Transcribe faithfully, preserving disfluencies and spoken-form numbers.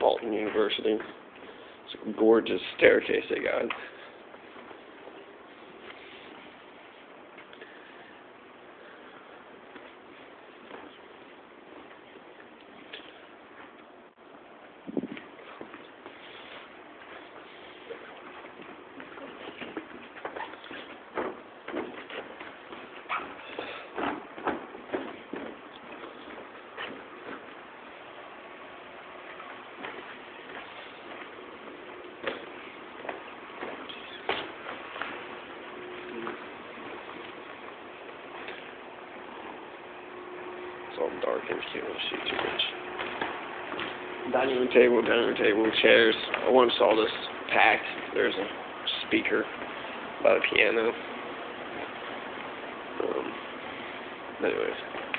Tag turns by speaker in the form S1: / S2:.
S1: Halton University. It's a gorgeous staircase they got. It's all dark and can't really see too much. Dining room table, dining room table, chairs. I once saw this packed. There's a speaker by the piano. Um, anyways.